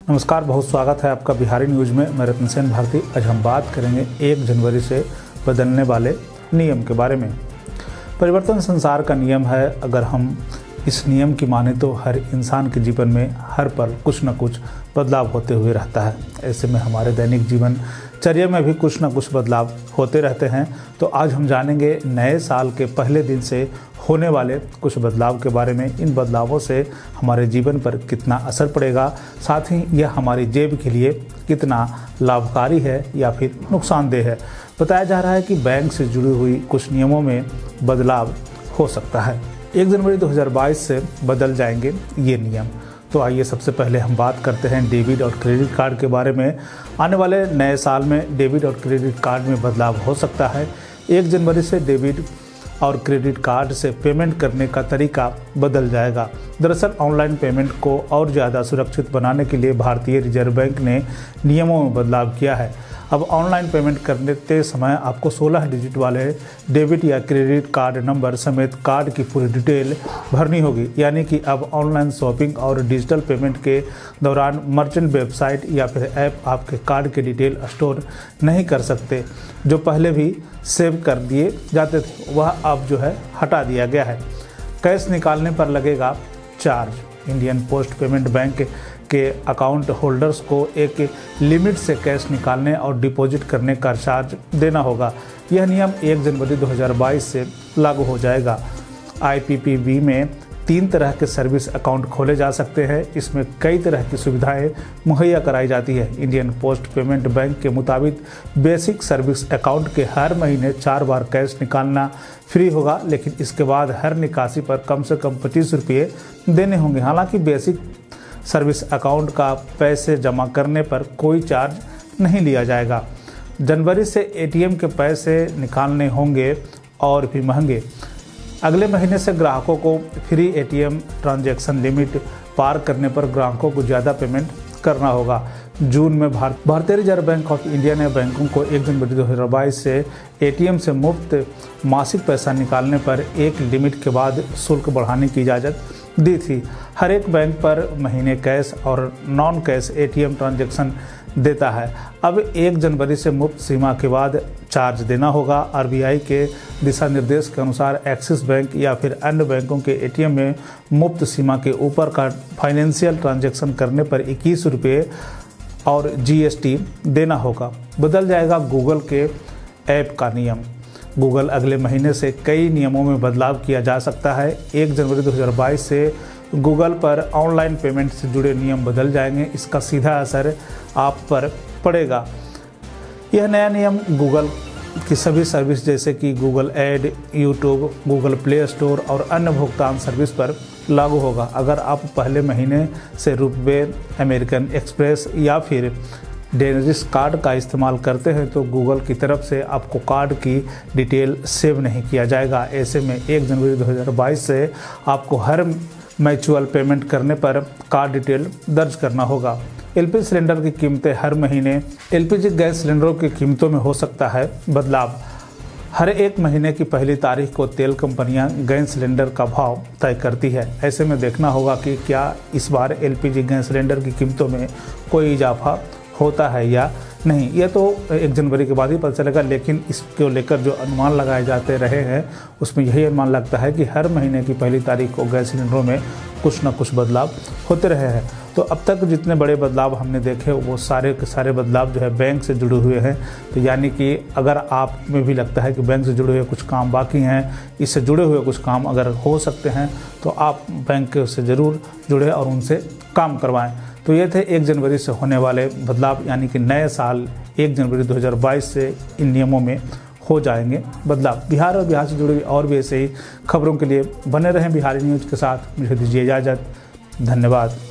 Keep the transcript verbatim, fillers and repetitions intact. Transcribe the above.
नमस्कार, बहुत स्वागत है आपका बिहारी न्यूज़ में। मैं रतन सेन भारती। आज हम बात करेंगे एक जनवरी से बदलने वाले नियम के बारे में। परिवर्तन संसार का नियम है। अगर हम इस नियम की माने तो हर इंसान के जीवन में हर पल कुछ न कुछ बदलाव होते हुए रहता है। ऐसे में हमारे दैनिक जीवन चर्या में भी कुछ न कुछ बदलाव होते रहते हैं। तो आज हम जानेंगे नए साल के पहले दिन से होने वाले कुछ बदलाव के बारे में। इन बदलावों से हमारे जीवन पर कितना असर पड़ेगा, साथ ही यह हमारी जेब के लिए कितना लाभकारी है या फिर नुकसानदेह है। बताया जा रहा है कि बैंक से जुड़ी हुई कुछ नियमों में बदलाव हो सकता है। एक जनवरी दो हज़ार बाईस से बदल जाएंगे ये नियम। तो आइए सबसे पहले हम बात करते हैं डेबिट और क्रेडिट कार्ड के बारे में। आने वाले नए साल में डेबिट और क्रेडिट कार्ड में बदलाव हो सकता है। एक जनवरी से डेबिट और क्रेडिट कार्ड से पेमेंट करने का तरीका बदल जाएगा। दरअसल ऑनलाइन पेमेंट को और ज़्यादा सुरक्षित बनाने के लिए भारतीय रिजर्व बैंक ने नियमों में बदलाव किया है। अब ऑनलाइन पेमेंट करते समय आपको सोलह डिजिट वाले डेबिट या क्रेडिट कार्ड नंबर समेत कार्ड की पूरी डिटेल भरनी होगी। यानी कि अब ऑनलाइन शॉपिंग और डिजिटल पेमेंट के दौरान मर्चेंट वेबसाइट या फिर ऐप आपके कार्ड के डिटेल स्टोर नहीं कर सकते। जो पहले भी सेव कर दिए जाते थे वह अब जो है हटा दिया गया है। कैश निकालने पर लगेगा charge. Indian post payment bank के अकाउंट होल्डर्स को एक लिमिट से कैश निकालने और डिपॉजिट करने का चार्ज देना होगा। यह नियम एक जनवरी दो हज़ार बाईस से लागू हो जाएगा। आई पी पी बी में तीन तरह के सर्विस अकाउंट खोले जा सकते हैं। इसमें कई तरह की सुविधाएं मुहैया कराई जाती है। इंडियन पोस्ट पेमेंट बैंक के मुताबिक बेसिक सर्विस अकाउंट के हर महीने चार बार कैश निकालना फ्री होगा, लेकिन इसके बाद हर निकासी पर कम से कम पच्चीस रुपये देने होंगे। हालांकि बेसिक सर्विस अकाउंट का पैसे जमा करने पर कोई चार्ज नहीं लिया जाएगा। जनवरी से ए टी एम के पैसे निकालने होंगे और भी महंगे। अगले महीने से ग्राहकों को free A T M transaction limit पार करने पर ग्राहकों को ज़्यादा पेमेंट करना होगा। जून में भारत भारतीय रिजर्व बैंक ऑफ इंडिया ने बैंकों को एक जनवरी दो हज़ार बाईस से ए टी एम से मुफ्त मासिक पैसा निकालने पर एक लिमिट के बाद शुल्क बढ़ाने की इजाज़त दी थी। हर एक बैंक पर महीने कैश और non cash A T M transaction देता है। अब एक जनवरी से मुफ्त सीमा के बाद चार्ज देना होगा। आर बी आई के दिशा निर्देश के अनुसार एक्सिस बैंक या फिर अन्य बैंकों के ए टी एम में मुफ्त सीमा के ऊपर का फाइनेंशियल ट्रांजैक्शन करने पर इक्कीस रुपये और जी एस टी देना होगा। बदल जाएगा गूगल के ऐप का नियम। गूगल अगले महीने से कई नियमों में बदलाव किया जा सकता है। एक जनवरी दो हज़ार बाईस से गूगल पर ऑनलाइन पेमेंट से जुड़े नियम बदल जाएंगे। इसका सीधा असर आप पर पड़ेगा। यह नया नियम गूगल की सभी सर्विस जैसे कि Google ad, YouTube, Google play store और अन्य भुगतान सर्विस पर लागू होगा। अगर आप पहले महीने से रुपए, अमेरिकन एक्सप्रेस या फिर डेनिस कार्ड का इस्तेमाल करते हैं तो गूगल की तरफ से आपको कार्ड की डिटेल सेव नहीं किया जाएगा। ऐसे में एक जनवरी दो हज़ार बाईस से आपको हर म्यूचुअल पेमेंट करने पर कार्ड डिटेल दर्ज करना होगा। एल पी जी सिलेंडर की कीमतें हर महीने एल पी जी गैस सिलेंडरों की कीमतों में हो सकता है बदलाव। हर एक महीने की पहली तारीख को तेल कंपनियां गैस सिलेंडर का भाव तय करती है। ऐसे में देखना होगा कि क्या इस बार L P G gas cylinder की कीमतों में कोई इजाफा होता है या नहीं। यह तो एक जनवरी के बाद ही पता चलेगा, लेकिन इसको लेकर जो अनुमान लगाए जाते रहे हैं उसमें यही अनुमान लगता है कि हर महीने की पहली तारीख को गैस सिलेंडरों में कुछ न कुछ बदलाव होते रहे हैं। तो अब तक जितने बड़े बदलाव हमने देखे वो सारे के सारे बदलाव जो है बैंक से जुड़े हुए हैं। तो यानी कि अगर आप में भी लगता है कि बैंक से जुड़े हुए कुछ काम बाकी हैं, इससे जुड़े हुए कुछ काम अगर हो सकते हैं तो आप बैंक से ज़रूर जुड़े और उनसे काम करवाएं। तो ये थे एक जनवरी से होने वाले बदलाव, यानी कि नए साल एक जनवरी दो हज़ार बाईस से इन नियमों में हो जाएंगे बदलाव। बिहार और बिहार से जुड़ी और भी ऐसे ही खबरों के लिए बने रहें बिहारी न्यूज़ के साथ। मुझे दीजिए इजाज़त। धन्यवाद।